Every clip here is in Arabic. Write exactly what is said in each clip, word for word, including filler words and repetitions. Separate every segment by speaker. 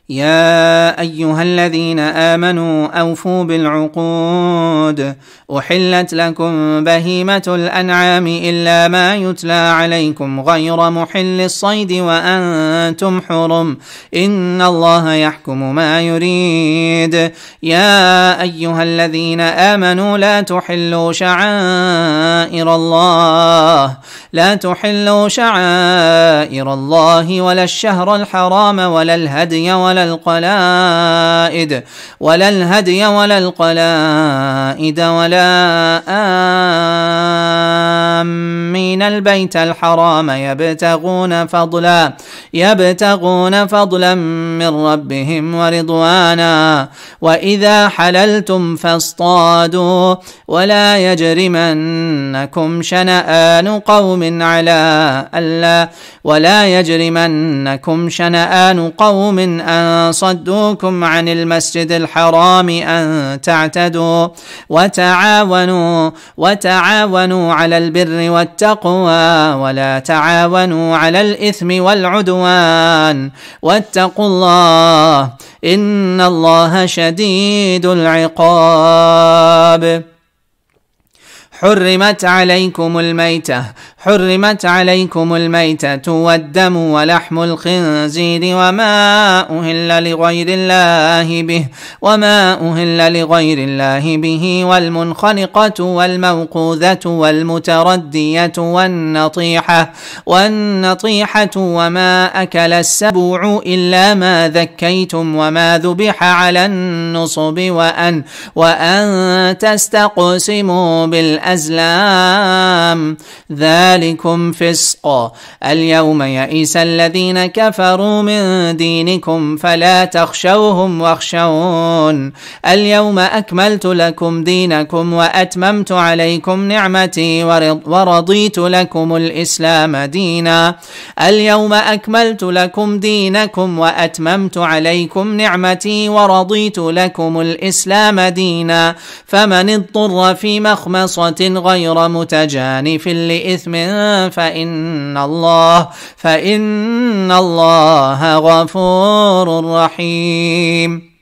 Speaker 1: يا أيها الذين آمنوا أوفوا بالعقود أحلت لكم بهيمة الأنعام إلا ما يتلى عليكم غير محل الصيد وأنتم حرم إن الله يحكم ما يريد. يا أيها الذين آمنوا لا تحلوا شعائر الله لا تحلوا شعائر الله ولا الشهر الحرام ولا الهدي ولا القلائد ولا الهدي ولا القلائد ولا آمين البيت الحرام يبتغون فضلا يبتغون فضلا من ربهم ورضوانا وإذا حللتم فاصطادوا ولا يجرمنكم شنآن قوم على ألا ولا يجرمنكم شنآن قوم أن صدوكم عن المسجد الحرام أن تعتدوا وتعاونوا وتعاونوا على البر والتقوى ولا تعاونوا على الإثم والعدوان واتقوا الله إن الله شديد العقاب. حرمت عليكم الميتة حرمت عليكم الميتة والدم ولحم الخنزير وما أهل لغير الله به وما أهل لغير الله به والمنخنقة والموقوذة والمتردية والنطيحة والنطيحة وما أكل السبع إلا ما ذكيتم وما ذبح على النصب وأن وأن تستقسموا بالأزلام ذلكم فسق. اليوم يئس الذين كفروا من دينكم فلا تخشوهم واخشون اليوم أكملت لكم دينكم وأتممت عليكم نعمتي ورضيت لكم الإسلام دينا اليوم أكملت لكم دينكم وأتممت عليكم نعمتي ورضيت لكم الإسلام دينا فمن اضطر في مخمصة غير متجانف لإثم فإن الله فإن الله غفور رحيم.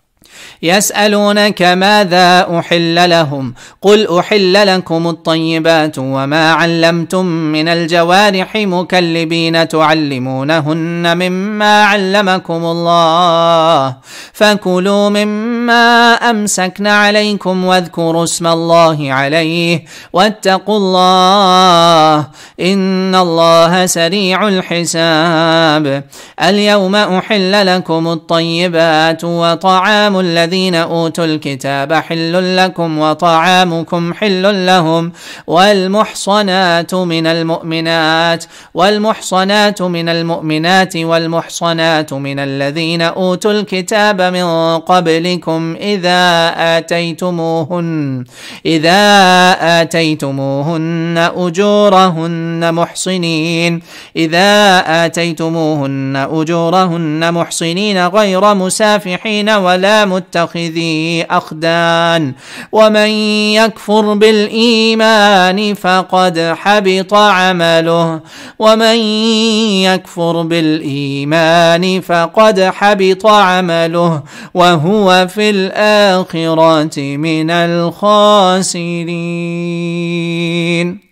Speaker 1: يسألونك ماذا أحل لهم قل أحل لكم الطيبات وما علمتم من الجوارح مكلبين تعلمونهن مما علمكم الله فكلوا مما أمسكن عليكم واذكروا اسم الله عليه واتقوا الله إن الله سريع الحساب. اليوم أحل لكم الطيبات وطعام الذين الذين أوتوا الكتاب حل لكم وطعامكم حل لهم والمحصنات من المؤمنات والمحصنات من المؤمنات والمحصنات من الذين أوتوا الكتاب من قبلكم إذا آتيتموهن إذا آتيتموهن أجورهن محصنين إذا آتيتموهن أجورهن محصنين غير مسافحين ولا متخذي أخدان ومن يكفر بالإيمان فقد حبط عمله ومن يكفر بالإيمان فقد حبط عمله وهو في الآخرة من الخاسرين.